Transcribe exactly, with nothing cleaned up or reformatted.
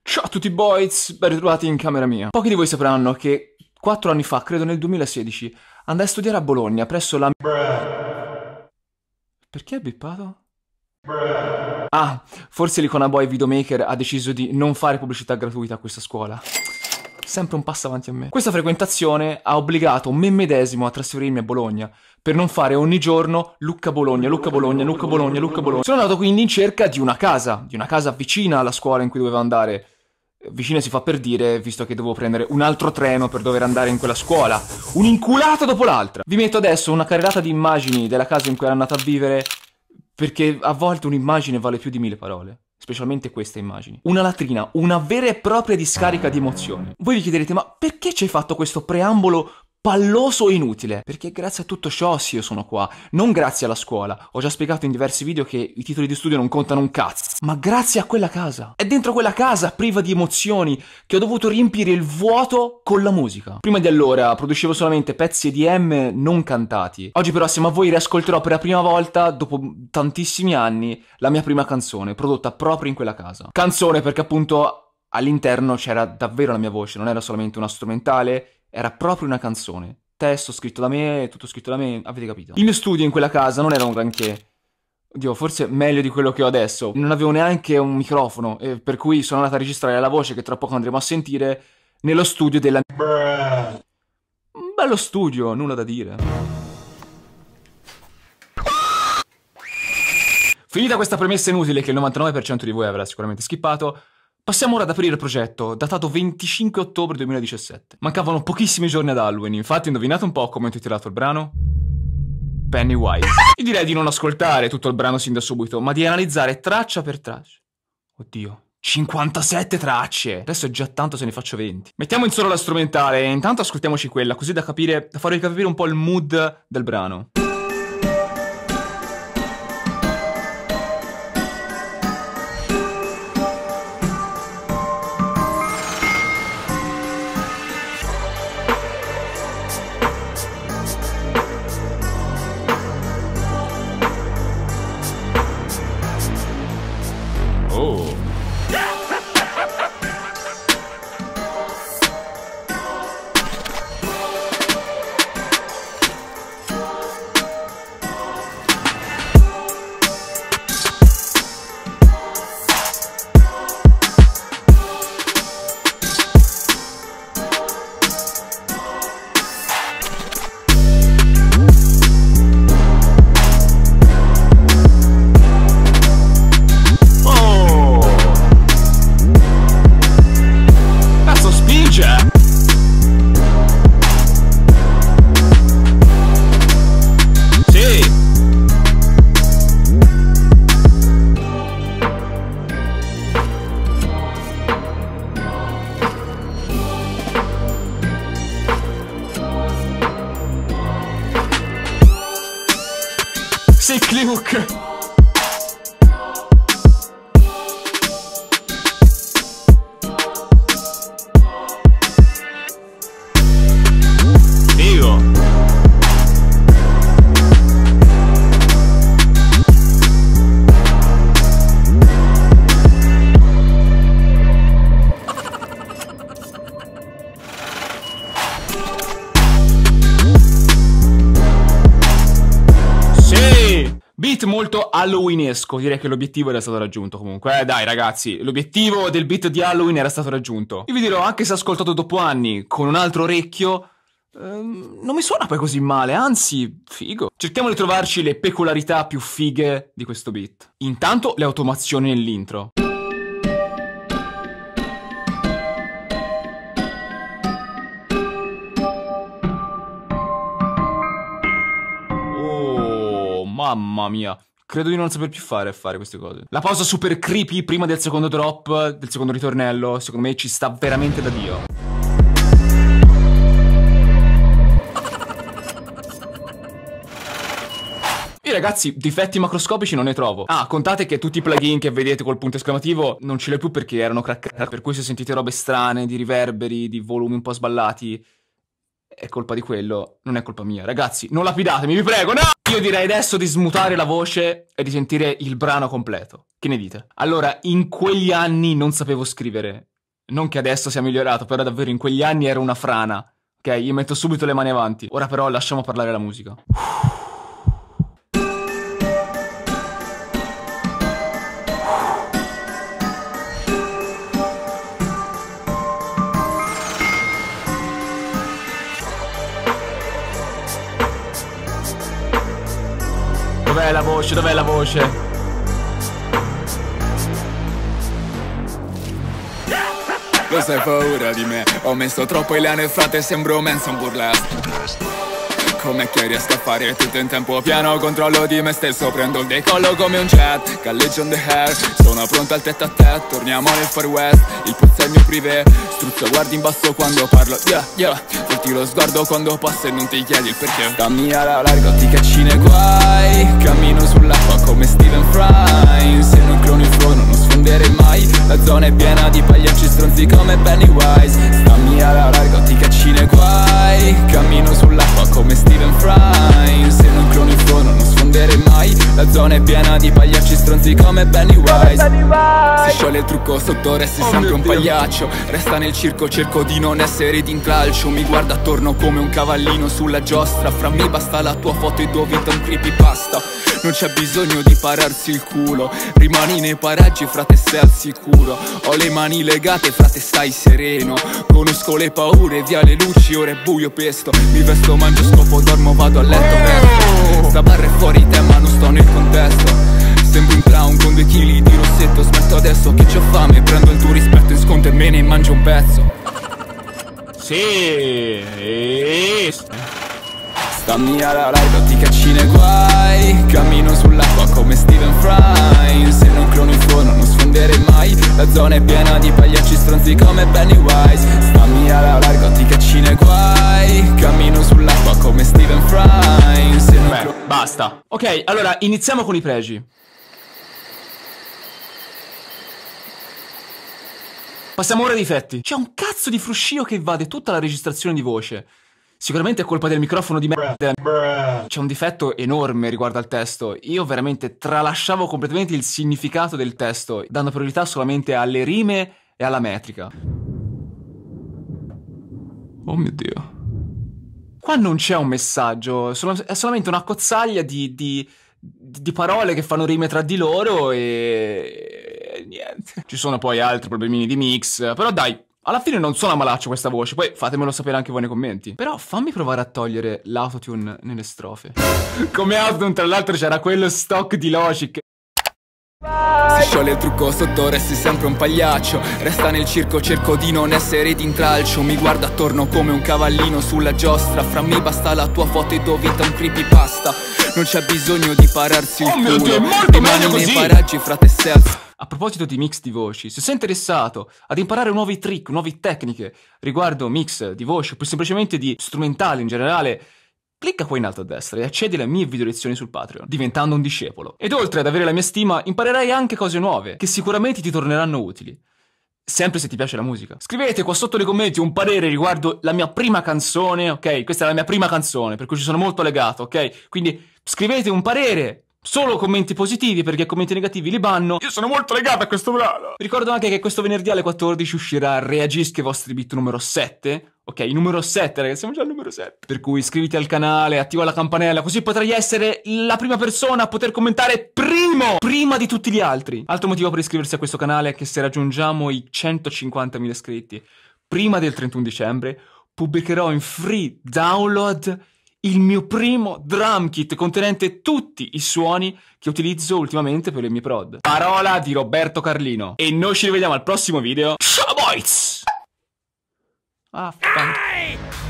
Ciao a tutti boys, ben ritrovati in camera mia. Pochi di voi sapranno che quattro anni fa, credo nel duemilasedici, andai a studiare a Bologna presso la... Perché hai bippato? Ah, forse l'Icona Boy Videomaker ha deciso di non fare pubblicità gratuita a questa scuola. Sempre un passo avanti a me. Questa frequentazione ha obbligato me medesimo a trasferirmi a Bologna per non fare ogni giorno Lucca-Bologna, Lucca-Bologna, Lucca-Bologna, Lucca-Bologna. Sono andato quindi in cerca di una casa, di una casa vicina alla scuola in cui dovevo andare. Vicina si fa per dire, visto che dovevo prendere un altro treno per dover andare in quella scuola. Un'inculata dopo l'altra. Vi metto adesso una carrellata di immagini della casa in cui ero andato a vivere, perché a volte un'immagine vale più di mille parole. Specialmente queste immagini. Una latrina, una vera e propria discarica di emozioni. Voi vi chiederete, ma perché ci hai fatto questo preambolo palloso e inutile? Perché grazie a tutto ciò sì io sono qua, non grazie alla scuola. Ho già spiegato in diversi video che i titoli di studio non contano un cazzo, ma grazie a quella casa. È dentro quella casa priva di emozioni che ho dovuto riempire il vuoto con la musica. Prima di allora producevo solamente pezzi E D M non cantati. Oggi però assieme a voi riascolterò per la prima volta, dopo tantissimi anni, la mia prima canzone, prodotta proprio in quella casa. Canzone perché appunto all'interno c'era davvero la mia voce, non era solamente una strumentale. Era proprio una canzone. Testo scritto da me, tutto scritto da me, avete capito? Il mio studio in quella casa non era un granché. Oddio, forse meglio di quello che ho adesso. Non avevo neanche un microfono, e per cui sono andato a registrare la voce che tra poco andremo a sentire nello studio della... Bruh. Un bello studio, nulla da dire. Finita questa premessa inutile che il novantanove per cento di voi avrà sicuramente skippato, passiamo ora ad aprire il progetto, datato venticinque ottobre duemiladiciassette. Mancavano pochissimi giorni ad Halloween, infatti indovinate un po' come ho intitolato il brano? Pennywise. Io direi di non ascoltare tutto il brano sin da subito, ma di analizzare traccia per traccia. Oddio, cinquantasette tracce! Adesso è già tanto se ne faccio venti. Mettiamo in solo la strumentale e intanto ascoltiamoci quella, così da capire, da farvi capire un po' il mood del brano. Oh. Sick Luke! Figo! Beat molto halloweenesco, direi che l'obiettivo era stato raggiunto comunque. Eh dai ragazzi, l'obiettivo del beat di Halloween era stato raggiunto. Io vi dirò, anche se ascoltato dopo anni, con un altro orecchio, ehm, non mi suona poi così male, anzi, figo. Cerchiamo di trovarci le peculiarità più fighe di questo beat. Intanto le automazioni nell'intro. Mamma mia, credo di non saper più fare a fare queste cose. La pausa super creepy prima del secondo drop, del secondo ritornello, secondo me ci sta veramente da Dio. Io ragazzi, difetti macroscopici non ne trovo. Ah, contate che tutti i plugin che vedete col punto esclamativo non ce li ho più perché erano craccati, per cui se sentite robe strane, di riverberi, di volumi un po' sballati, è colpa di quello, non è colpa mia. Ragazzi, non lapidatemi, vi prego, no! Io direi adesso di smutare la voce e di sentire il brano completo. Che ne dite? Allora, in quegli anni non sapevo scrivere Non che adesso sia migliorato, però davvero in quegli anni ero una frana. Ok, io metto subito le mani avanti. Ora però lasciamo parlare la musica. Dov'è la voce? Dov'è la voce? Lo sai paura di me, ho messo troppo il nel frate, sembro Manson burlesque. Com'è che riesco a fare tutto in tempo piano? Controllo di me stesso, prendo il decollo come un jet. Galleggio on the air, sono pronto al tête a tête. Torniamo nel far west, il pozzo è il mio privé. Struzzo guardi in basso quando parlo, yeah, yeah. Volti lo sguardo quando passo e non ti chiedi il perché. Dammi alla larga, ti cacci nei guai. Cammino sull'acqua come Stephen Fry. Se non cloni il flow non sfonderei mai. La zona è piena di pagliacci stronzi come Pennywise. Stammi alla larga, ti cacci nei guai. Cammino sull'acqua come Stephen Fry. Se non cloni il flow non sfonderei mai. La zona è piena di pagliacci stronzi come Pennywise. Si scioglie il trucco sotto resti Oh sempre un Dio. pagliaccio. Resta nel circo, cerco di non essere d'intralcio. Mi guarda attorno come un cavallino sulla giostra. Fra me basta la tua foto e tua vita un creepypasta. Non c'è bisogno di pararsi il culo. Rimani nei paraggi, frate, stai al sicuro. Ho le mani legate, frate, stai sereno. Conosco le paure, via le luci, ora è buio pesto. Mi vesto, mangio, scopo, dormo, vado a letto presto. Sta barra è fuori tema, non sto nel contesto. Sembro un clown con due chili di rossetto. Smetto adesso che c'ho fame, prendo il tuo rispetto in sconto e me ne mangio un pezzo. Sì. Stammi alla larga, ti cacci nei guai. Cammino sull'acqua come Stephen Fry. Se non cloni il flow non sfonderei mai. La zona è piena di pagliacci stronzi come Pennywise. Stammi alla larga, ti cacci nei guai. Cammino sull'acqua come Stephen Fry. Se non Beh, cloni... basta. Ok, allora iniziamo con i pregi. Passiamo ora ai difetti. C'è un cazzo di fruscio che invade tutta la registrazione di voce. Sicuramente è colpa del microfono di merda. C'è un difetto enorme riguardo al testo. Io veramente tralasciavo completamente il significato del testo, dando priorità solamente alle rime e alla metrica. Oh mio Dio. Qua non c'è un messaggio, è solamente una cozzaglia di, di, di parole che fanno rime tra di loro e... niente. Ci sono poi altri problemini di mix, però dai. Alla fine non suona malaccio questa voce, poi fatemelo sapere anche voi nei commenti. Però fammi provare a togliere l'autotune nelle strofe. Come autotune tra l'altro c'era quello stock di Logic. Si scioglie il trucco sotto resti sempre un pagliaccio. Resta nel circo, cerco di non essere d'intralcio. Mi guarda attorno come un cavallino sulla giostra. Fra me basta la tua foto e tua vita un creepypasta. Non c'è bisogno di pararsi il Oh mio culo. Dio, è molto Rimani meglio nei così. paraggi, frate, stai al... A proposito di mix di voci, se sei interessato ad imparare nuovi trick, nuove tecniche riguardo mix di voci o più semplicemente di strumentali in generale, clicca qua in alto a destra e accedi alle mie video lezioni sul Patreon, diventando un discepolo. Ed oltre ad avere la mia stima, imparerai anche cose nuove, che sicuramente ti torneranno utili. Sempre se ti piace la musica. Scrivete qua sotto nei commenti un parere riguardo la mia prima canzone, ok? Questa è la mia prima canzone, per cui ci sono molto legato, ok? Quindi scrivete un parere. Solo commenti positivi, perché commenti negativi li banno. Io sono molto legato a questo brano. Vi ricordo anche che questo venerdì alle quattordici uscirà Reagisca i vostri beat numero sette. Ok, numero sette, ragazzi, siamo già al numero sette. Per cui iscriviti al canale, attiva la campanella, così potrai essere la prima persona a poter commentare primo, prima di tutti gli altri. Altro motivo per iscriversi a questo canale è che se raggiungiamo i centocinquantamila iscritti prima del trentuno dicembre, pubblicherò in free download il mio primo drum kit contenente tutti i suoni che utilizzo ultimamente per le mie prod. Parola di Roberto Carlino. E noi ci rivediamo al prossimo video. Ciao boys! Ah,